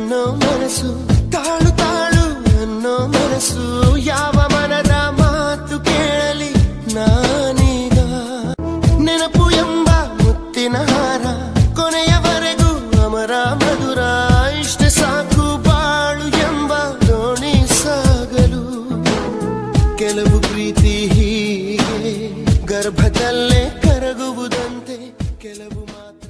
ಅನ್ನೋ ಮನಸ್ಸು, ತಾಳು ತಾಳು ಅನ್ನೋ ಮನಸ್ಸು, ಯಾವ ಮನದ ಮಾತು ಕೇಳಲಿ ನಾನೀಗ. ನೆನಪು ಎಂಬ ಮುತ್ತಿನ ಹಾರ, ಕೊನೆಯವರೆಗೂ ಅಮರ ಮಧುರ, ಇಷ್ಟ ಸಾಕು ಬಾಳು ಎಂಬ ದೋಣಿ ಸಾಗಲು. ಕೆಲವು ಪ್ರೀತಿ ಹೀಗೆ ಗರ್ಭದಲ್ಲೇ ಕರಗುವುದಂತೆ, ಕೆಲವು ಮಾತು